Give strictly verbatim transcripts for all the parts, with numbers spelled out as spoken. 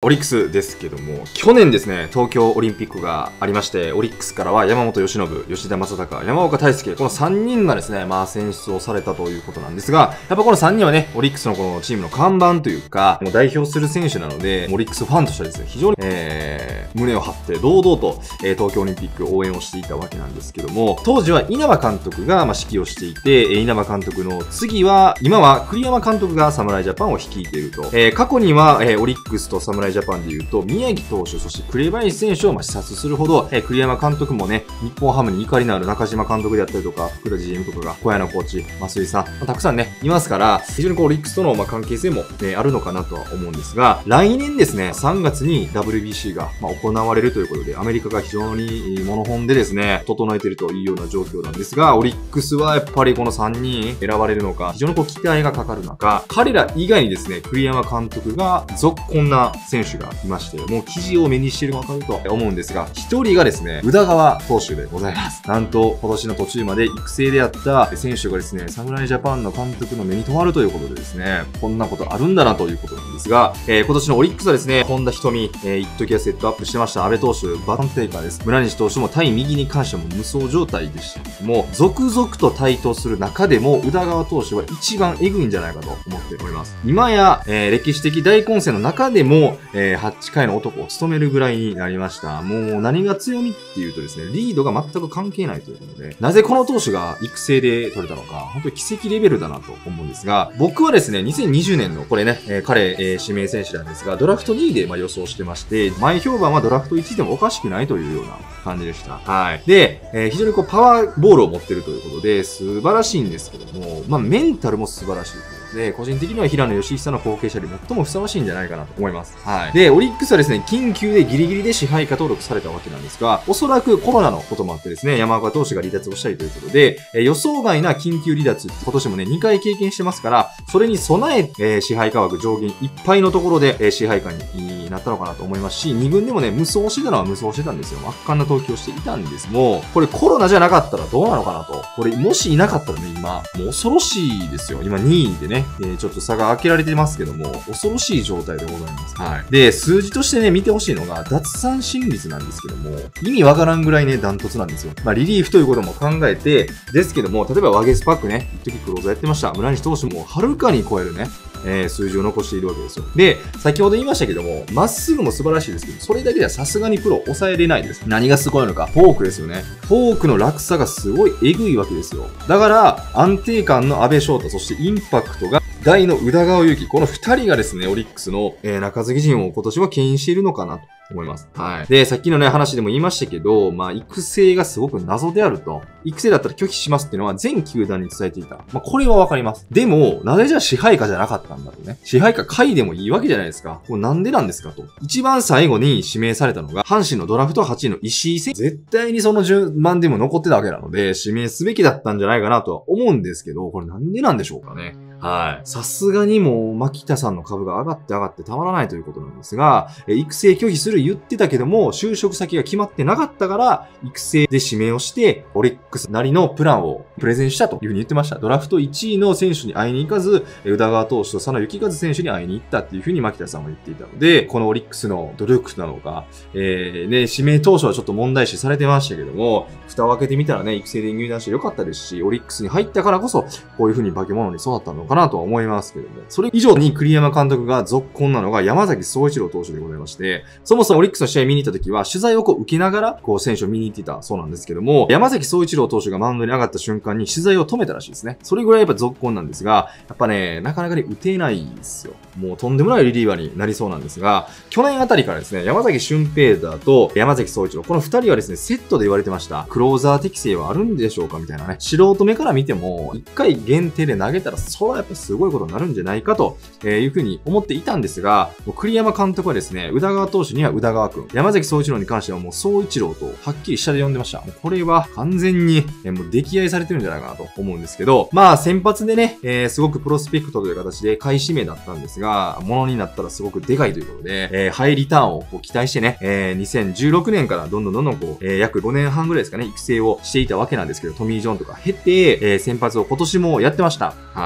オリックスですけども、去年ですね、東京オリンピックがありまして、オリックスからは山本由伸、吉田正尚、山岡大輔、このさんにんがですね、まあ選出をされたということなんですが、やっぱこのさんにんはね、オリックスのこのチームの看板というか、もう代表する選手なので、オリックスファンとしてはですね、非常に、えー、胸を張って堂々と、えー、東京オリンピック応援をしていたわけなんですけども、当時は稲葉監督が、まあ、指揮をしていて、えー、稲葉監督の次は、今は栗山監督が侍ジャパンを率いていると。えー、過去には、えー、オリックスと侍ジャパンでいうと、宮城投手、そして紅林選手をまあ視察するほど、えー、栗山監督もね、日本ハムに怒りのある中島監督であったりとか、福田 ジーエム とかが、小谷のコーチ、増井さん、まあ、たくさんね、いますから、非常にこう、オリックスとのまあ関係性も、ね、あるのかなとは思うんですが、来年ですね、さんがつに ダブリュービーシー がまあ行われるということで、アメリカが非常にモノホンでですね、整えているというような状況なんですが、オリックスはやっぱりこのさんにん選ばれるのか、非常にこう期待がかかる中、彼ら以外にですね、栗山監督が続婚な選手がいまして、もう記事を目にしているのかわかると思うんですが、一人がですね、宇田川投手でございます。なんと、今年の途中まで育成であった選手がですね、侍ジャパンの監督の目に留まるということでですね、こんなことあるんだなということなんですが、えー、今年のオリックスはですね、本田瞳、えー、一時はセットアップしてました安倍投手、バトンテイカーです。村西投手も対右に関しても無双状態でしたけども、続々と台頭する中でも、宇田川投手は一番エグいんじゃないかと思っております。今や、えー、歴史的大混戦の中でも、えー、はちかいの男を務めるぐらいになりました。もう何が強みっていうとですね、リードが全く関係ないということで、なぜこの投手が育成で取れたのか、本当に奇跡レベルだなと思うんですが、僕はですね、にせんにじゅうねんのこれね、えー、彼、えー、指名選手なんですが、ドラフトにいでまあ予想してまして、前評判はドラフトいちでもおかしくないというような感じでした。はい。で、えー、非常にこうパワーボールを持ってるということで、素晴らしいんですけども、まあメンタルも素晴らしい。で、個人的には平野義久の後継者で最もふさわしいんじゃないかなと思います。はい。で、オリックスはですね、緊急でギリギリで支配下登録されたわけなんですが、おそらくコロナのこともあってですね、山岡投手が離脱をしたりということで、えー、予想外な緊急離脱、今年もね、にかい経験してますから、それに備え、えー、支配下枠上限いっぱいのところで、えー、支配下になったのかなと思いますし、に軍でもね、無双してたのは無双してたんですよ。圧巻な投球をしていたんですもう、これコロナじゃなかったらどうなのかなと。これ、もしいなかったらね、今、もう恐ろしいですよ。今にいでね、えー、ちょっと差が開けられてますけども、恐ろしい状態でございます。はい。で、数字としてね、見てほしいのが、奪三振率なんですけども、意味わからんぐらいね、ダントツなんですよ。まあ、リリーフということも考えて、ですけども、例えばワゲスパックね、一時クローザーやってました。村西投手もはるかに超えるね、えー、数字を残しているわけですよ。で、先ほど言いましたけども、まっすぐも素晴らしいですけど、それだけではさすがにプロ抑えれないです。何がすごいのか、フォークですよね。フォークの落差がすごいエグいわけですよ。だから、安定感の阿部翔太、そしてインパクトが大の宇田川優希、この二人がですね、オリックスの、えー、中継ぎ陣を今年は牽引しているのかなと思います。はい。で、さっきのね、話でも言いましたけど、まあ、育成がすごく謎であると。育成だったら拒否しますっていうのは全球団に伝えていた。まあ、これはわかります。でも、なぜじゃあ支配下じゃなかったんだろうね。支配下下位でもいいわけじゃないですか。これなんでなんですかと。一番最後に指名されたのが、阪神のドラフトはちいの石井選手。絶対にその順番でも残ってたわけなので、指名すべきだったんじゃないかなとは思うんですけど、これなんでなんでしょうかね。はい。さすがにもう、牧田さんの株が上がって上がってたまらないということなんですが、育成拒否する言ってたけども、就職先が決まってなかったから、育成で指名をして、オリックスなりのプランをプレゼンしたというふうに言ってました。ドラフトいちいの選手に会いに行かず、宇田川投手と佐野幸和選手に会いに行ったっていうふうに牧田さんも言っていたので、このオリックスの努力なのか、えー、ね、指名当初はちょっと問題視されてましたけども、蓋を開けてみたらね、育成で入団してよかったですし、オリックスに入ったからこそ、こういうふうに化け物に育ったのかなとは思いますけども、それ以上に栗山監督が続婚なのが山崎総一郎投手でございまして、そもそもオリックスの試合見に行った時は、取材をこう受けながら、こう選手を見に行っていたそうなんですけども、山崎総一郎投手がマウンドに上がった瞬間に取材を止めたらしいですね。それぐらいやっぱ続婚なんですが、やっぱね、なかなかに打てないんですよ。もうとんでもないリリーバーになりそうなんですが、去年あたりからですね、山崎俊平太と山崎総一郎、この二人はですね、セットで言われてました。クローザー適性はあるんでしょうかみたいなね。素人目から見ても、一回限定で投げたら、それはやっぱすごいことになるんじゃないかというふうに思っていたんですが、もう栗山監督はですね、宇田川投手には宇田川くん、山崎総一郎に関してはもう総一郎とはっきり下で呼んでました。もうこれは完全にもう溺愛されてるんじゃないかなと思うんですけど、まあ先発でね、えー、すごくプロスペクトという形で下位指名だったんですが、ものになったらすごくでかいということで、えー、ハイリターンをこう期待してね、えー、にせんじゅうろくねんからどんどんどんどんこう、えー、約ごねんはんぐらいですかね、育成をしていたわけなんですけど、トミー・ジョンとか経て、えー、先発を今年もやってました。はい。ただ、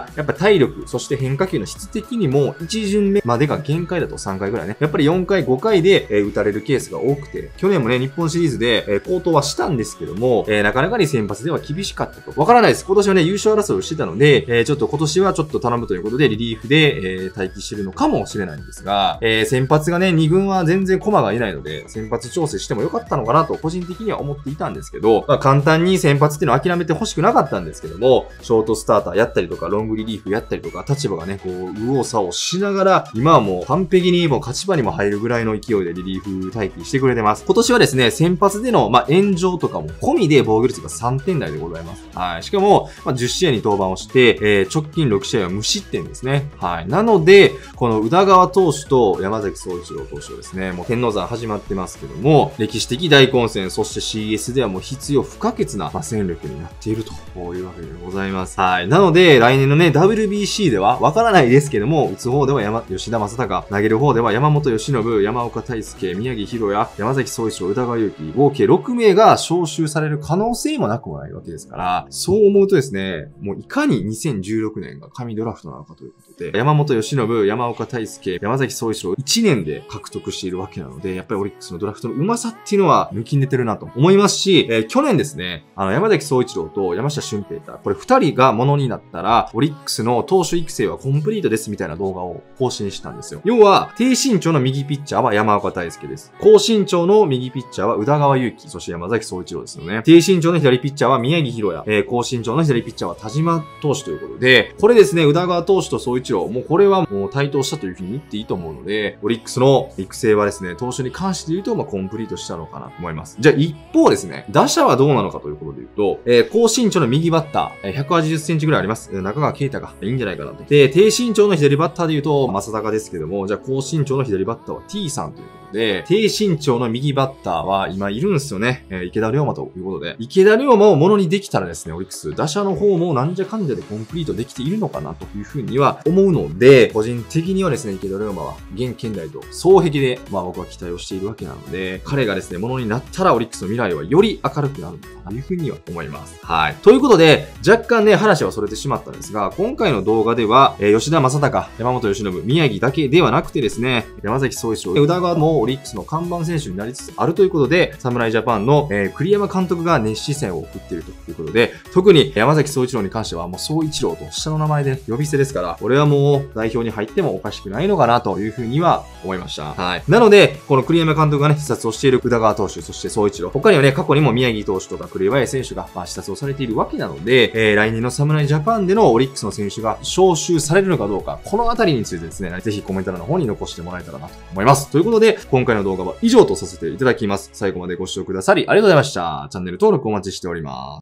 が、やっぱ体力、そして変化球の質的にも、いち巡目までが限界だとさんかいぐらいね。やっぱりよんかい、ごかいで、えー、打たれるケースが多くて、去年もね、日本シリーズで、えー、好投はしたんですけども、えー、なかなかに先発では厳しかったと。わからないです。今年はね、優勝争いをしてたので、えー、ちょっと今年はちょっと頼むということで、リリーフで、えー、待機してるのかもしれないんですが、えー、先発がね、に軍は全然駒がいないので、先発調整してもよかったのかなと、個人的には思っていたんですけど、まあ、簡単に先発っていうのを諦めてほしくなかったんですけども、ショートスターターやったりとか、ロングリリーフやったりとか、立場がね、こう、右往左往しながら、今はもう完璧にもう勝ち場にも入るぐらいの勢いでリリーフ待機してくれてます。今年はですね、先発での、まあ、炎上とかも込みで防御率がさんてん台でございます。はい。しかも、まあ、じゅっしあいに登板をして、えー、直近ろくしあいは無失点ですね。はい。なので、この宇田川投手と山崎総一郎投手をですね、もう天王山始まってますけども、歴史的大混戦、そして シーエス ではもう必要不可欠な、まあ、戦力になっているというわけでございます。はい。なので、来年のね、ダブリュービーシー では、わからないですけども、打つ方では山、吉田正尚、投げる方では山本由伸、山岡大輔、宮城大弥、山崎総一郎、宇田川優希、合計ろくめいが招集される可能性もなくもないわけですから、そう思うとですね、もういかににせんじゅうろくねんが神ドラフトなのかということで、山本由伸、山岡大輔、山崎総一郎いちねんで獲得しているわけなので、やっぱりオリックスのドラフトの上手さっていうのは抜きん出てるなと思いますし、えー、去年ですね、あの山崎総一郎と山下俊平太、これふたりがものになったら、オリックスの投手育成はコンプリートですみたいな動画を更新したんですよ。要は、低身長の右ピッチャーは山岡大輔です。高身長の右ピッチャーは宇田川優希、そして山崎総一郎ですよね。低身長の左ピッチャーは宮城大弥、えー、高身長の左ピッチャーは田島投手ということで、これですね、宇田川投手と総一郎、もうこれはもう対等したというふうに言っていいと思うので、オリックスの育成はですね、投手に関して言うと、まあ、コンプリートしたのかなと思います。じゃあ一方ですね、打者はどうなのかということで言うと、えー、高身長の右バッター、ひゃくはちじゅっセンチぐらいあります。中川圭太がいいんじゃないかなと。で、低身長の左バッターで言うと、正尚ですけども、じゃあ高身長の左バッターは T さんということで、低身長の右バッターは今いるんですよね。えー、池田龍馬ということで、池田龍馬をものにできたらですね、オリックス、打者の方もなんじゃかんじゃでコンプリートできているのかなというふうには思うので、個人的にはですね、池田龍馬は現県内と双璧で、まあ僕は期待をしているわけなので、彼がですね、ものになったらオリックスの未来はより明るくなるのかなというふうには思います。はい。ということで、若干ね、話はそれてしまったんですが、今回の動画では、えー、吉田正尚、山本由伸、宮城だけではなくてですね、山崎総一郎、宇田川もオリックスの看板選手になりつつあるということで、侍ジャパンの、えー、栗山監督が熱視線を送っているということで、特に山崎総一郎に関してはもう総一郎と下の名前で呼び捨てですから、俺はもう代表に入ってもおかしくないのかなというふうには思いました。はい。なので、この栗山監督がね、視察をしている宇田川投手、そして総一郎、他にはね、過去にも宮城投手とか栗林選手が、まあ、視察をされているわけなので、えー、来年の侍ジャパンでのオリックスの選手が招集されるのかどうか、このあたりについてですね、ぜひコメント欄の方に残してもらえたらなと思います。ということで、今回の動画は以上とさせていただきます。最後までご視聴くださりありがとうございました。チャンネル登録お待ちしております。